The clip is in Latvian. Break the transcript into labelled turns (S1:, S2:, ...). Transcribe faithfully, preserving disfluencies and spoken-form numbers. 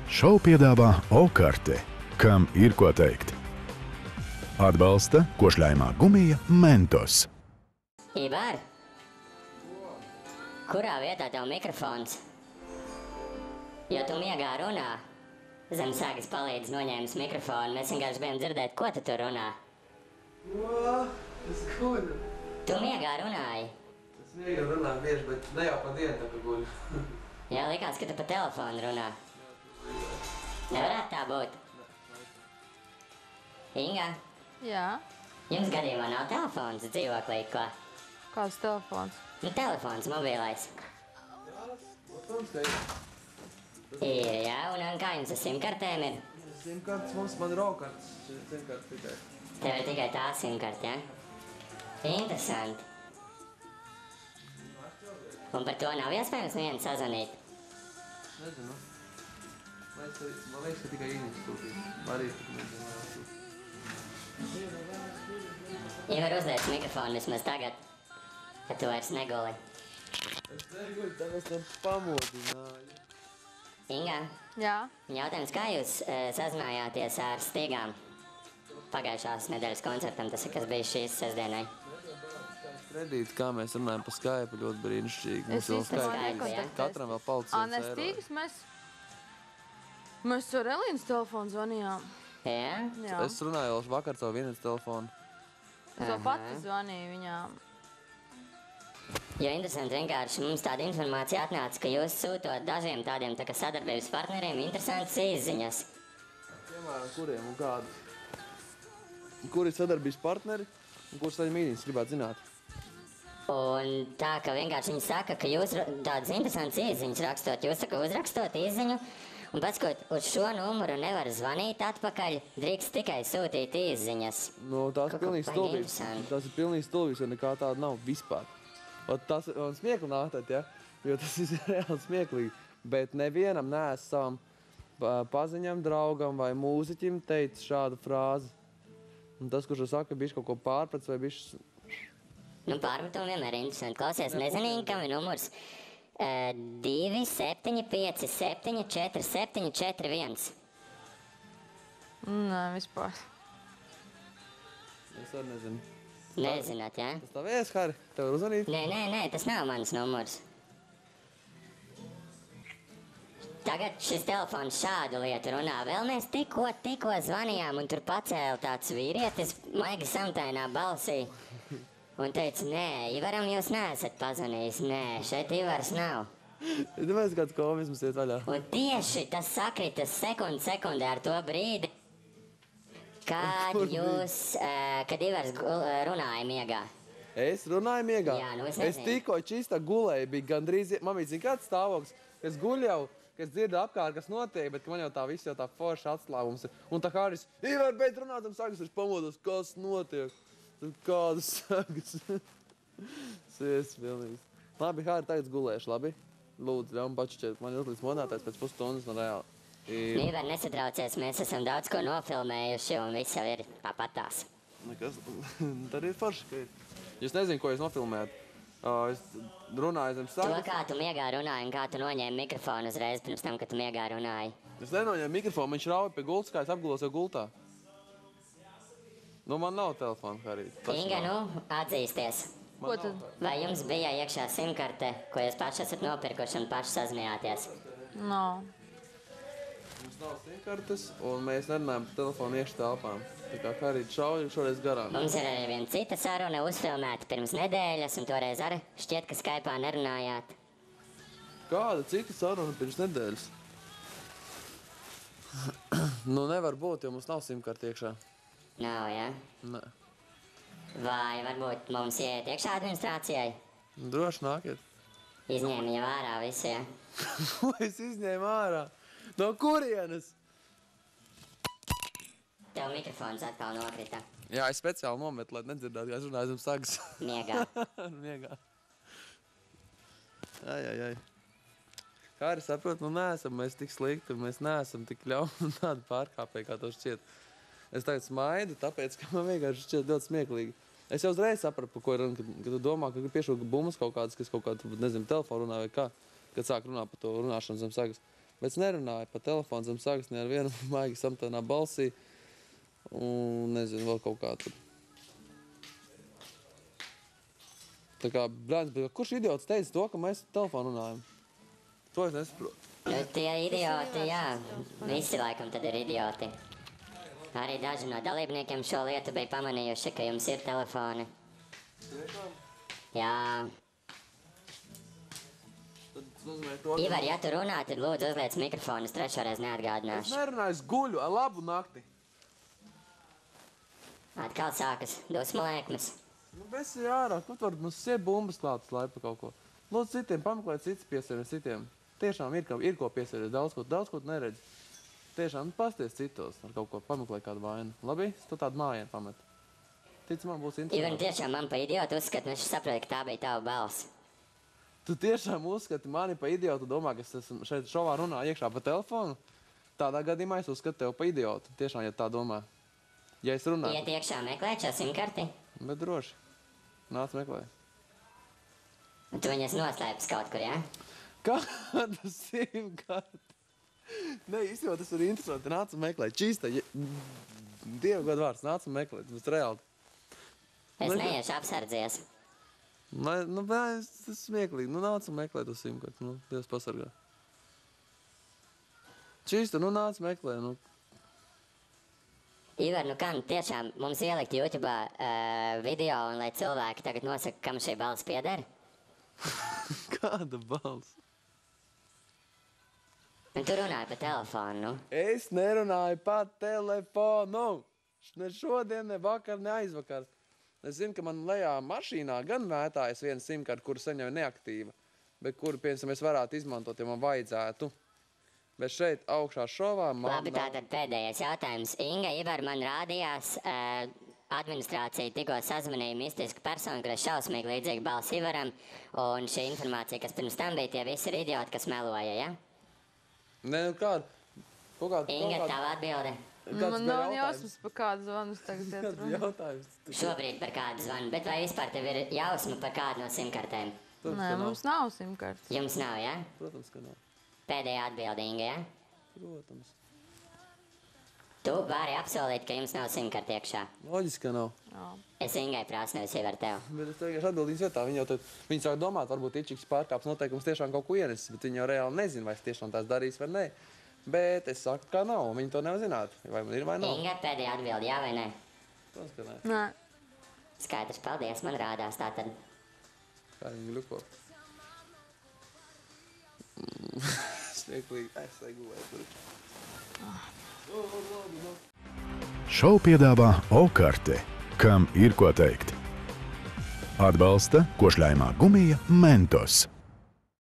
S1: Šovu piedāvā O-karte, kam ir ko teikt. Atbalsta košļājumā gumija Mentos.
S2: Ivar, kurā vietā tev mikrofons? Jo tu miegā runā. Zemsāgas palīdz noņēmis mikrofonu, mēs vienkārši bijām dzirdēt, ko tu tur runā.
S3: O, es guļu.
S2: Tu miegā runāji.
S3: Es miegā runāju bieži, bet ne jau pa dienu tā kā guļu.
S2: Jā, likās, ka tu pa telefonu runā. Nevarētu tā būt. Inga,
S4: Jā.
S2: jums gadījumā nav telefons dzīvoklī, ko?
S4: Kāds telefons?
S2: Nu, telefons, mobilais.
S3: Protams, ka ir.
S2: Ir, jā, un, un kā jums ar simkartēm ir?
S3: Simkartes mums, man ir O-kartes. Simkartes tikai.
S2: Tev ir tikai tā simkarte, ja? Interesanti. Un par to nav iespējams nevienu sazvanīt?
S3: Nezinu. Man liekas, man liekas, ka tikai Inês sūtīs. Arī tik nezinu, vai sūtīs.
S2: Ivar, uzliec mikrofonu vismaz tagad, kad tu vairs neguli.
S3: Es neguļu, tāpēc tam pamodināju.
S2: Inga,
S4: Jā.
S2: jautājums, kā jūs e, sazinājāties ar Stīgām pagājušās nedēļas koncertam? Tas ir, kas bija šīs sestdienai.
S3: Kredīti, kā mēs runājam pa Skype, ļoti brīnišķīgi.
S4: Es
S3: Mums vēl
S4: īstenībā
S3: Skype.
S4: nekontaktēs.
S3: Katram vēl palicis
S4: Ā,
S3: viens
S4: ne
S3: eiro.
S4: Stīgas mēs... Mēs ar Elīnas telefonu zvanījām.
S2: Jā?
S4: Jā.
S3: Es runāju vēl vakar savu vienas telefonu.
S4: Es vēl pati zvanīju viņām.
S2: Jo interesanti vienkārši mums tāda informācija atnāca, ka jūs sūtot dažiem tādiem tā kā sadarbības partneriem interesantas izziņas.
S3: Piemēram, kuriem un kādu? Kuri ir sadarbības partneri un kurus saņem īņas, gribētu zināt?
S2: Un tā, ka vienkārši viņi saka, ka jūs ra- tādas interesantas izziņas rakstot, jūs saka, uzrakstot izziņu, un pats, ko uz šo numuru nevar zvanīt atpakaļ, drīkst tikai sūtīt izziņas.
S3: Nu, tās ir
S2: Kaut
S3: pilnīgi
S2: kā
S3: stulbības.
S2: interesanti.
S3: Tas ir pilnīgi stulbības, jo nekā tāda nav vispār. Ot, tas ir man smieklīgi nāktāt, ja? Jo tas ir reāli smieklīgi. Bet nevienam neesmu savam pa- paziņam, draugam vai mūziķim teicis šādu frāzi. Un tas, kurš to saka, bišķi kaut ko pārprats vai bišķi...
S2: Nu, pārmetumi vienmēr ir interesanti. Klausies, nezinīgi, kam ir numurs uh, divi, septiņi, pieci, septiņi, četri, septiņi, četri, viens.
S4: Nē, vispār.
S3: Es arī nezinu.
S2: Nezināt, jā?
S3: Tas tavies, Hari? Tev var uzvanīt?
S2: Nē, nē, nē, tas nav mans numurs. Tagad šis telefons šādu lietu runā. Vēl mēs tikko, tikko zvanījām, un tur pacēla tāds vīrietis maigi samtainā balsī. Un teica, nē, Ivaram jūs neesat pazvanījis. Nē, šeit Ivars nav.
S3: Es domāju, kāds komisms iet vaļā.
S2: Un tieši tas sakritas sekundi sekundē ar to brīdi, kad
S3: Kur brīdi?
S2: jūs, uh, kad Ivars gul- runāja miegā.
S3: Es runāju miegā.
S2: Jā, nu es
S3: es
S2: nezinu.
S3: tikko čista gulēju, bija gandrīz... Mamīt, zin kāds stāvoklis? Ka es guļu jau, ka es dzirdu apkārt, kas notiek, bet ka man jau tā viss jau tā forša atslāvums ir. Un tā Haris, Ivar, beidz runāt, un sakas, viņš pamodos, kas notiek. Tad kādas sakas. Sies, pilnīgs. Labi, Hari, tagad gulēšu, labi? Lūdzu, ļauj man pačuķēt. Man ir uzlīdz monētājs pēc pusstundas no reāli. Ir...
S2: Ivar, nesatraucies, mēs esam daudz ko nofilmējuši, un viss jau ir tāpatās.
S3: Nekas, tad ir forši, ka ir. Jūs nezinu, ko jūs nofilmējat. Uh, es runāju zem
S2: To,
S3: sagas.
S2: kā tu miegā runāji, un kā tu noņēmi mikrofonu uzreiz pirms tam, kad tu miegā runāji.
S3: Es nenoņēmu mikrofonu, viņš rauja pie gultas, kā es apgulos jau gultā. Nu, man nav telefona, Hari.
S2: Inga, nu, atzīsties.
S4: Ko tad?
S2: Vai jums bija iekšā simkarte, ko jūs paši esat nopirkuši un paši sazinājāties?
S4: Nav.
S3: Mums nav simkartes, un mēs nerunājam pa telefonu iekšā telpām. Tā kā Hari šauja šoreiz garām.
S2: Mums ir arī viena cita saruna uzfilmēta pirms nedēļas, un toreiz arī šķiet, ka Skype'ā nerunājāt.
S3: Kāda cita saruna pirms nedēļas? Nu, nevar būt, jo mums nav simkarte iekšā.
S2: Nav, jā?
S3: Nē.
S2: Vai varbūt mums iet iekšā administrācijai?
S3: Droši nākiet.
S2: Izņēma jau ārā visu, jā?
S3: Ko es izņēmu ārā? No kurienes?
S2: Tev mikrofons atkal nokrita.
S3: Jā, es speciāli nometu, lai nedzirdētu, kā es runāju zem sagas.
S2: Miegā.
S3: Miegā. Ai, ai, ai. Kā arī saprot, nu neesam mēs tik slikti, mēs neesam tik ļauni tādi pārkāpēji, kā to šķiet. Es tagad smaidu, tāpēc, ka man vienkārši šķiet ļoti smieklīgi. Es jau uzreiz sapratu, par ko ir runa, kad, kad tu domā, ka piešūka bummas kaut kādas, kas kaut kādu, nezinu, telefonu runā vai kā, kad sāk runāt par to runāšanu zem sagas. Bet es nerunāju pa telefonu zem sagas, ne ar vienu maigi samtainā balsī. Un nezinu, vēl kaut kā tur. Tā kā, brāns, bet kurš idiots teica to, ka mēs telefonu runājam? To es nesaprotu.
S2: Nu, tie idioti, jā. Visi laikam tad ir idioti. Arī daži no dalībniekiem šo lietu bija pamanījuši, ka jums ir telefoni. Jā. Ivar, ja tu runā, tad lūdzu uzliec mikrofonu, es trešoreiz
S3: Es
S2: neatgādināšu.
S3: nerunāju, es guļu, ar labu nakti.
S2: Atkal sākas dusmu lēkmes.
S3: Nu, bez ir ārā, kaut var mums siet bumbas klātas laipa kaut ko. Lūdzu citiem, pameklēt cits piesēries citiem. Tiešām ir, ka, ir ko piesēries, daudz ko, daudz ko tu neredzi. Tiešām, nu, pasties citos ar kaut ko, pameklēt kādu vainu. Labi? Es tu tādu mājienu pametu. Tic, man būs
S2: Ivar,
S3: interesanti.
S2: tiešām man pa idiotu uzskat, un es saprotu, ka tā bija tava balss.
S3: Tu tiešām uzskati mani pa idiotu, domā, ka es esmu šeit šovā runā iekšā pa telefonu? Tādā gadījumā es uzskatu tev pa idiotu. Tiešām, ja tā domā. Ja es runāju.
S2: Iet iekšā meklēt šo simkarti,
S3: Bet droši. Nāc meklē.
S2: un tu viņas noslēpis kaut kur, jā?
S3: Kādu simkarti? Nē, īstenībā tas ir interesanti. Nāc un meklē. Čīsta. Ja... Dievu gadu vārds. Nāc un meklē. Tas ir reāli.
S2: Es
S3: Neko.
S2: neiešu apsardzies.
S3: Nē, nu, nē, tas ir smieklīgi. Nu, nāc un meklē to simkarti. Nu, Dievs pasargā. Čīsta, nu nāc meklē. Nu.
S2: Ivar, nu kā, nu tiešām mums ielikt YouTube'ā uh, video, un lai cilvēki tagad nosaka, kam šī balss pieder?
S3: Kāda balss?
S2: Un tu runāji pa telefonu, nu.
S3: Es nerunāju pa telefonu. Ne šodien, ne vakar, ne aizvakar. Es zinu, ka man lejā mašīnā gan mētājas viena simkarta, kura sen jau ir neaktīva, bet kuru, piemēram, es varētu izmantot, ja man vajadzētu. Bet šeit augšā šovā man
S2: Labi, tātad pēdējais jautājums. Inga, Ivar, man rādījās, uh, administrācija tikko sazvanīja mistisku personu, kurai šausmīgi līdzīgi balss Ivaram, un šī informācija, kas pirms tam bija, tie visi ir idioti, kas meloja, ja?
S3: Nē, nu kāda? Kaut kāda...
S2: Inga, tava atbilde.
S4: Man nav jausmas, pa kādu zvanu tagad iet
S3: Kāds
S4: runa.
S3: jautājums?
S2: Šobrīd par kādu zvanu, bet vai vispār tev ir jausma par kādu no simkartēm?
S3: Protams,
S4: Nē,
S3: ka nav.
S4: mums nav simkartes.
S2: Jums nav, ja?
S3: Protams, ka nav.
S2: Pēdējā atbilde, Inga, ja?
S3: Protams.
S2: Tu vari apsolīt, ka jums nav simkarti iekšā.
S3: Loģiski, ka nav.
S4: Jā.
S2: Es Ingai prasu, nevis Ivar tev.
S3: Bet es vienkārši atbildu viņas vietā. Viņi jau tad, viņi sāk domāt, varbūt Ičiks pārkāps noteikums tiešām kaut ko ienesis, bet viņi jau reāli nezina, vai es tiešām tās darīs vai nē. Bet es saku, ka nav, viņi to nevar zināt. Vai man ir vai nav?
S2: Inga, pēdējā atbilde, jā vai nē?
S3: Protams, ka nē.
S4: Nē.
S2: Skaidrs, paldies, man rādās tātad.
S3: Kā viņi gluko. Smieklīgi. Es negulēju tur.
S1: Šovu piedāvā O-karte, kam ir ko teikt. Atbalsta košļājumā gumija Mentos.